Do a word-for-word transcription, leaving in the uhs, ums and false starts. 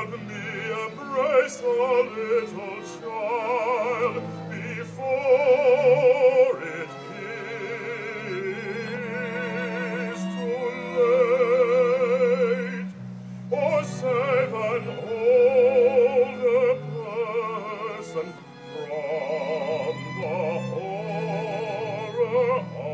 Give me embrace a little child before it is too late, or save an older person from the horror of